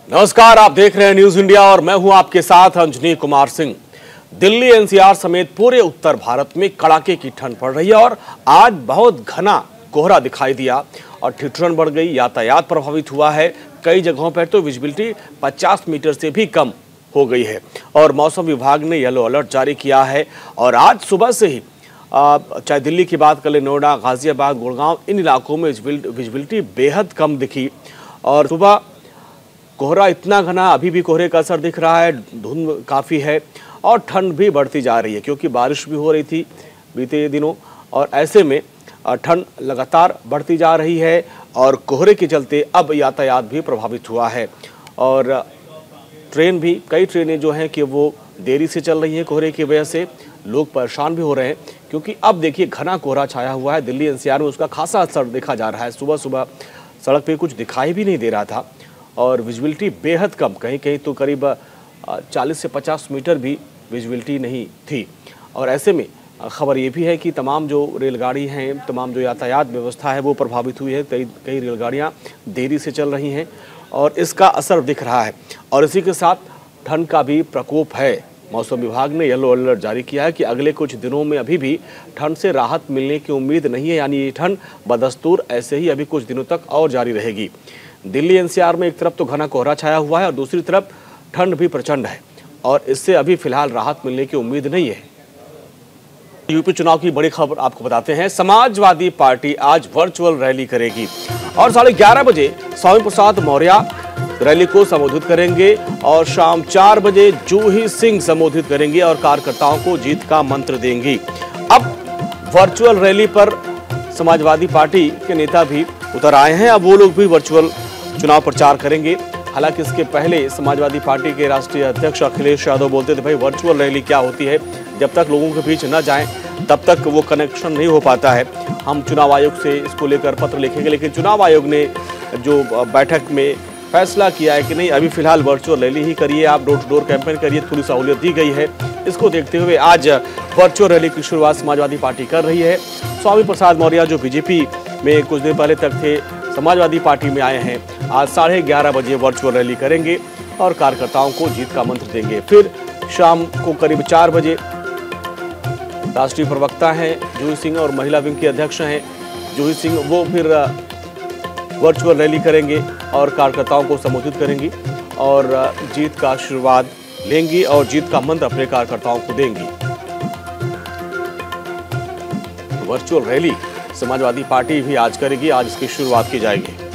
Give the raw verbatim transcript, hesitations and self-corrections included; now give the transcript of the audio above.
नमस्कार, आप देख रहे हैं न्यूज इंडिया और मैं हूं आपके साथ अंजनी कुमार सिंह। दिल्ली एनसीआर समेत पूरे उत्तर भारत में कड़ाके की ठंड पड़ रही है और आज बहुत घना कोहरा दिखाई दिया और ठिठुरन बढ़ गई, यातायात प्रभावित हुआ है। कई जगहों पर तो विजिबिलिटी पचास मीटर से भी कम हो गई है और मौसम विभाग ने येलो अलर्ट जारी किया है। और आज सुबह से ही चाहे दिल्ली की बात कर ले, नोएडा, गाजियाबाद, गुड़गांव, इन इलाकों में विजिबिलिटी बेहद कम दिखी और सुबह कोहरा इतना घना, अभी भी कोहरे का असर दिख रहा है, धुंध काफ़ी है और ठंड भी बढ़ती जा रही है क्योंकि बारिश भी हो रही थी बीते दिनों और ऐसे में ठंड लगातार बढ़ती जा रही है और कोहरे के चलते अब यातायात भी प्रभावित हुआ है और ट्रेन भी, कई ट्रेनें जो हैं कि वो देरी से चल रही हैं कोहरे की वजह से। लोग परेशान भी हो रहे हैं क्योंकि अब देखिए घना कोहरा छाया हुआ है दिल्ली एनसीआर में, उसका खासा असर देखा जा रहा है। सुबह सुबह सड़क पे कुछ दिखाई भी नहीं दे रहा था और विजिबिलिटी बेहद कम, कहीं कहीं तो करीब चालीस से पचास मीटर भी विजिबिलिटी नहीं थी। और ऐसे में खबर ये भी है कि तमाम जो रेलगाड़ी हैं, तमाम जो यातायात व्यवस्था है वो प्रभावित हुई है। कई कई रेलगाड़ियाँ देरी से चल रही हैं और इसका असर दिख रहा है और इसी के साथ ठंड का भी प्रकोप है। मौसम विभाग ने येलो अलर्ट जारी किया है कि अगले कुछ दिनों में अभी भी ठंड से राहत मिलने की उम्मीद नहीं है, यानी ये ठंड बदस्तूर ऐसे ही अभी कुछ दिनों तक और जारी रहेगी। दिल्ली एनसीआर में एक तरफ तो घना कोहरा छाया हुआ है और दूसरी तरफ ठंड भी प्रचंड है और इससे अभी फिलहाल राहत मिलने की उम्मीद नहीं है। यूपी चुनाव की बड़ी खबर आपको बताते हैं। समाजवादी पार्टी आज वर्चुअल रैली करेगी और साढ़े ग्यारह बजे स्वामी प्रसाद मौर्य रैली को संबोधित करेंगे और शाम चार बजे जूही सिंह संबोधित करेंगे और कार्यकर्ताओं को जीत का मंत्र देंगी। अब वर्चुअल रैली पर समाजवादी पार्टी के नेता भी उतर आए हैं, अब वो लोग भी वर्चुअल चुनाव प्रचार करेंगे। हालांकि इसके पहले समाजवादी पार्टी के राष्ट्रीय अध्यक्ष अखिलेश यादव बोलते थे भाई वर्चुअल रैली क्या होती है, जब तक लोगों के बीच न जाएं तब तक वो कनेक्शन नहीं हो पाता है। हम चुनाव आयोग से इसको लेकर पत्र लिखेंगे, लेकिन चुनाव आयोग ने जो बैठक में फैसला किया है कि नहीं, अभी फिलहाल वर्चुअल रैली ही करिए, आप डोर टू डोर कैंपेन करिए, थोड़ी सहूलियत दी गई है। इसको देखते हुए आज वर्चुअल रैली की शुरुआत समाजवादी पार्टी कर रही है। स्वामी प्रसाद मौर्य जो बीजेपी में कुछ दिन पहले तक थे, समाजवादी पार्टी में आए हैं, आज साढ़े ग्यारह बजे वर्चुअल रैली करेंगे और कार्यकर्ताओं को जीत का मंत्र देंगे। फिर शाम को करीब चार बजे राष्ट्रीय प्रवक्ता हैं जूही सिंह और महिला विंग के अध्यक्ष हैं जूही सिंह, वो फिर वर्चुअल रैली करेंगे और कार्यकर्ताओं को संबोधित करेंगी और जीत का आशीर्वाद लेंगी और जीत का मंत्र अपने कार्यकर्ताओं को देंगी। वर्चुअल रैली समाजवादी पार्टी भी आज करेगी, आज इसकी शुरुआत की जाएगी।